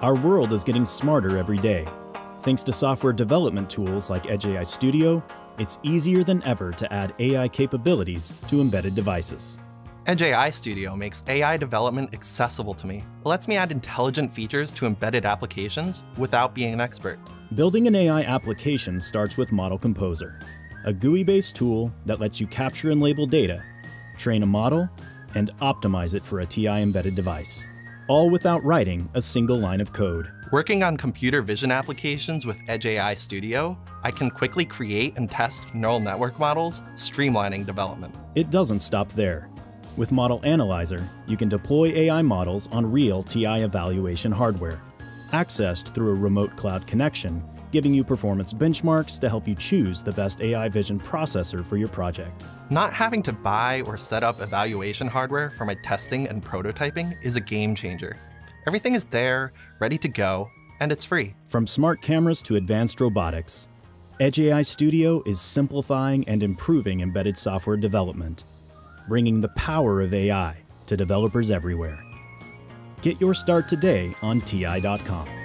Our world is getting smarter every day. Thanks to software development tools like EDI Studio, it's easier than ever to add AI capabilities to embedded devices. EDI Studio makes AI development accessible to me. It lets me add intelligent features to embedded applications without being an expert. Building an AI application starts with Model Composer, a GUI-based tool that lets you capture and label data, train a model, and optimize it for a TI embedded device, all without writing a single line of code. Working on computer vision applications with EDI Studio, I can quickly create and test neural network models, streamlining development. It doesn't stop there. With Model Analyzer, you can deploy AI models on real TI evaluation hardware, accessed through a remote cloud connection, giving you performance benchmarks to help you choose the best AI vision processor for your project. Not having to buy or set up evaluation hardware for my testing and prototyping is a game changer. Everything is there, ready to go, and it's free. From smart cameras to advanced robotics, EDI Studio is simplifying and improving embedded software development, bringing the power of AI to developers everywhere. Get your start today on TI.com.